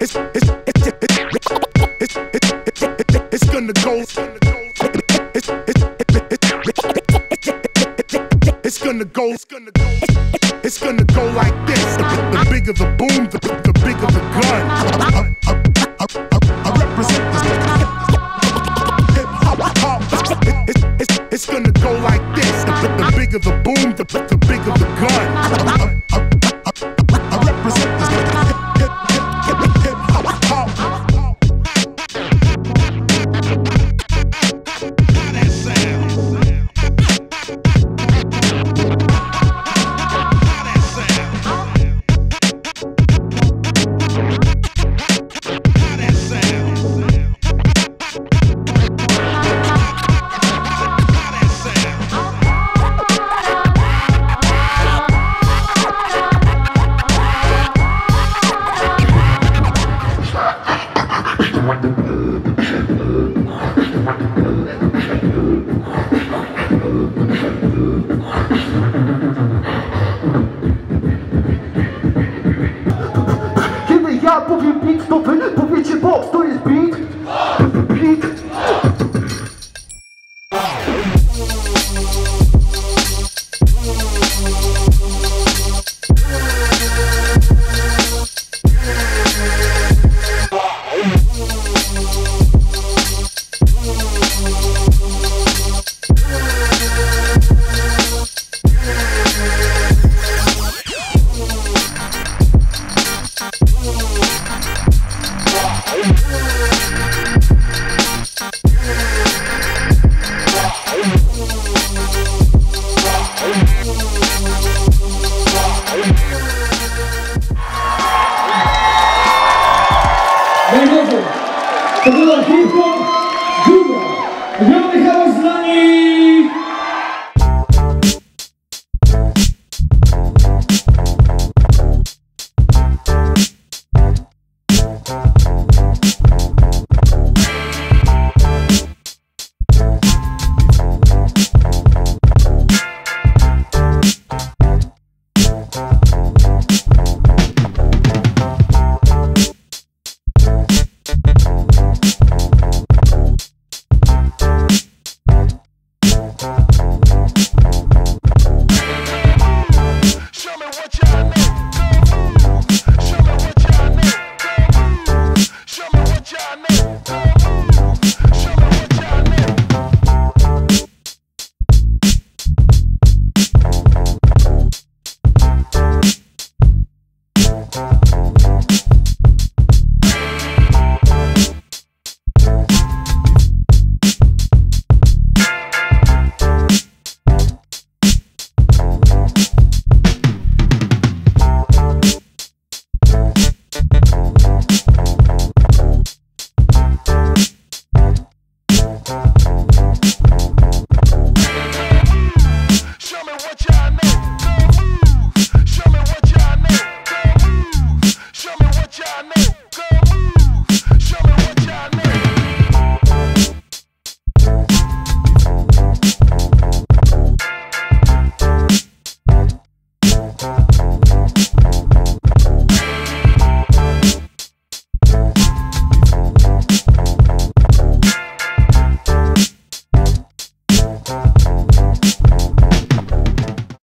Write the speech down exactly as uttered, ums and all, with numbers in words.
it's, it's, it's, it's, it's gonna go. It's, it's, it's gonna go. It's gonna go. It's gonna go like this. The, the bigger the boom, the, the bigger the gun. I, I, I, I, I represent this hip hop. It's, it's, it's gonna go like this. The, the bigger the boom, the, the bigger the gun. I, I, I, I represent this hip hip hip hip hop. How that sound? Kiedy ja powiem beat, to wy powiecie box, to jest beat? Beat. Najgorzej, to była hip-hop Buda. Ogromny hałas dla nich!